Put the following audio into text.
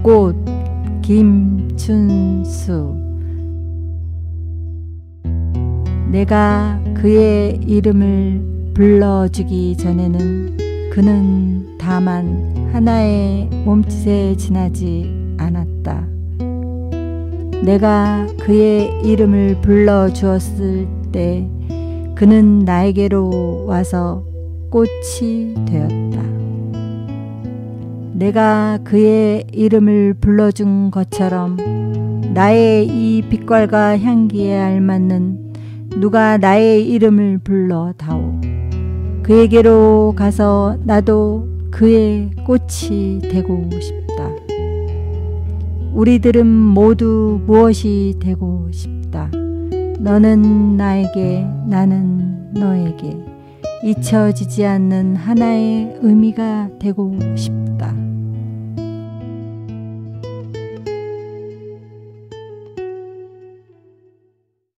꽃 김춘수. 내가 그의 이름을 불러주기 전에는 그는 다만 하나의 몸짓에 지나지 않았다. 내가 그의 이름을 불러주었을 때 그는 나에게로 와서 꽃이 되었다. 내가 그의 이름을 불러준 것처럼 나의 이 빛깔과 향기에 알맞는 누가 나의 이름을 불러다오. 그에게로 가서 나도 그의 꽃이 되고 싶다. 우리들은 모두 무엇이 되고 싶다. 너는 나에게, 나는 너에게 잊혀지지 않는 하나의 의미가 되고 싶다.